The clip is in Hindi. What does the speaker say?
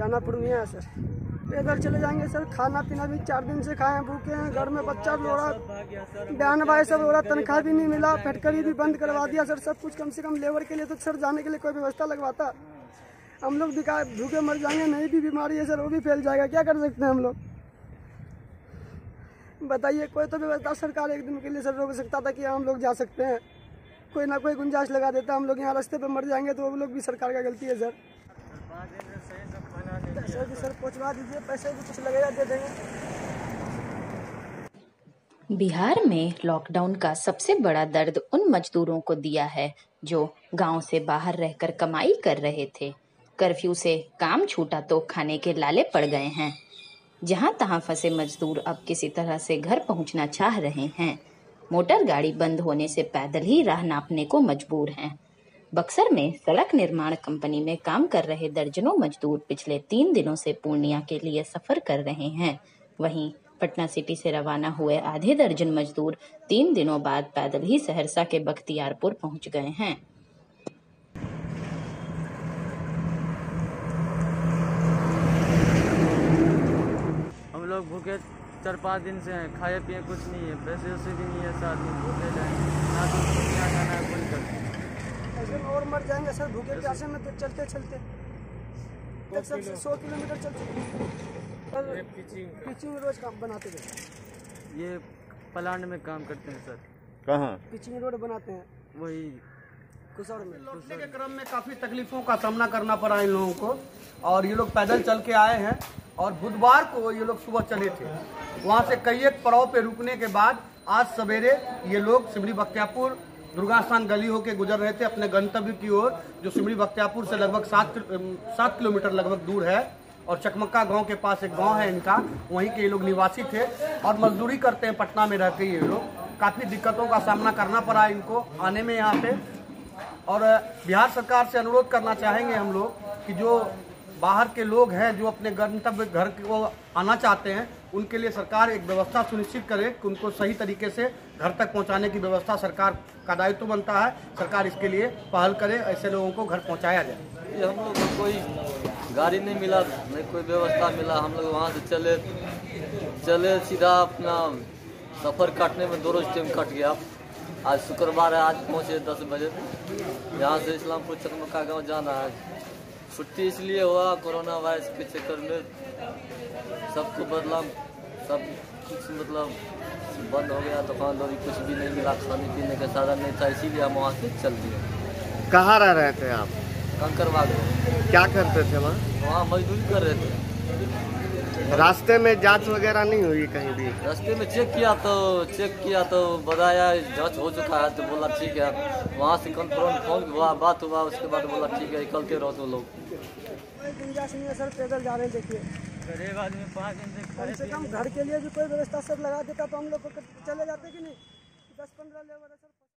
जाना पूर्णिया है सर। पैदल चले जाएंगे सर। खाना पीना भी 4 दिन से खाए हैं, भूखे हैं। घर में बच्चा रो रहा, बहन भाई सब रो रहा, तनख्वाह भी नहीं मिला, फैक्ट्री भी बंद करवा दिया सर। सब कुछ कम से कम लेबर के लिए तो सर जाने के लिए कोई व्यवस्था लगवाता। हम लोग भूखे मर जाएंगे। नहीं भी बीमारी है सर, वो भी फैल जाएगा। क्या कर सकते हैं हम लोग, बताइए। कोई तो व्यवस्था सरकार एक दिन के लिए सर रोक सकता था कि हम लोग जा सकते हैं। कोई ना कोई गुंजाइश लगा देता। हम लोग यहाँ रास्ते पे मर जाएंगे तो वो लोग भी सरकार का गलती है सर। पैसे भी सर पहुँचवा दीजिए, पैसे भी कुछ लगेगा दे देंगे। बिहार में लॉकडाउन का सबसे बड़ा दर्द उन मजदूरों को दिया है जो गांव से बाहर रहकर कमाई कर रहे थे। कर्फ्यू से काम छूटा तो खाने के लाले पड़ गए हैं। जहां तहां फंसे मजदूर अब किसी तरह से घर पहुंचना चाह रहे हैं। मोटर गाड़ी बंद होने से पैदल ही राह नापने को मजबूर हैं। बक्सर में सड़क निर्माण कंपनी में काम कर रहे दर्जनों मजदूर पिछले 3 दिनों से पूर्णिया के लिए सफर कर रहे हैं। वहीं पटना सिटी से रवाना हुए आधे दर्जन मजदूर 3 दिनों बाद पैदल ही सहरसा के बख्तियारपुर पहुंच गए हैं। हम लोग भूखे 4-5 दिन से हैं, खाए पिए कुछ नहीं है, पैसे वैसे भी नहीं है साथ में, भूखे जाएंगे ना तो यहाँ जाना है कोई करते ऐसे और मर जाएंगे सर भूखे प्यासे में चलते चलते। 100 किलोमीटर चल चुके। पिचिंग रोज काम बनाते हैं। ये प्लांट में काम करते हैं सर। कहाँ? पिचिंग रोड बनाते हैं वही कुसर में। लौटने के क्रम में काफी तकलीफों का सामना करना पड़ा इन लोगों को और ये लोग पैदल चल के आए हैं और बुधवार को ये लोग सुबह चले थे। वहाँ से कई एक पड़ाव पे रुकने के बाद आज सवेरे ये लोग सिमरी बख्तियारपुर दुर्गा स्थान गली होके गुजर रहे थे अपने गंतव्य की ओर, जो सिमरी बख्तियारपुर से लगभग 7 किलोमीटर लगभग दूर है। और चकमक्का गांव के पास एक गांव है इनका, वहीं के ये लोग निवासी थे और मजदूरी करते हैं पटना में रहते ये लोग। काफ़ी दिक्कतों का सामना करना पड़ा इनको आने में यहाँ पे। और बिहार सरकार से अनुरोध करना चाहेंगे हम लोग कि जो बाहर के लोग हैं जो अपने गंतव्य घर को आना चाहते हैं, उनके लिए सरकार एक व्यवस्था सुनिश्चित करे कि उनको सही तरीके से घर तक पहुंचाने की व्यवस्था सरकार का दायित्व बनता है। सरकार इसके लिए पहल करे, ऐसे लोगों को घर पहुंचाया जाए। ये हम लोग को कोई गाड़ी नहीं मिला, नहीं कोई व्यवस्था मिला। हम लोग वहाँ से चले सीधा अपना सफ़र काटने में 2 रोज टाइम कट गया। आज शुक्रवार है, आज पहुँचे 10 बजे। यहाँ से इस्लामपुर चकमक्का गाँव जाना है। छुट्टी इसलिए हुआ कोरोना वायरस के चक्कर में सबको बदलाव, सब कुछ मतलब बंद हो गया। दुकानदारी कुछ भी नहीं मिला, खाने पीने का साधन नहीं था, इसीलिए हम वहाँ से चल दिए। कहाँ रह रहे थे आप? कंकरबाग। क्या करते थे वहाँ? वहाँ मजदूरी कर रहे थे। रास्ते में जांच वगैरह नहीं हुई कहीं भी? रास्ते में चेक किया तो बताया जांच हो चुका है, तो बोला ठीक है। वहाँ से कंफर्म फोन हुआ, बात हुआ, उसके बाद बोला ठीक है निकल के रहो तो लोग। कोई गुंजाइश नहीं है सर, पैदल जा रहे हैं। देखिए गरीब आदमी 5 दिन से कम से कम घर के लिए भी कोई व्यवस्था सर लगा देता तो हम लोग चले जाते कि नहीं। 10-15 लेबर है सर।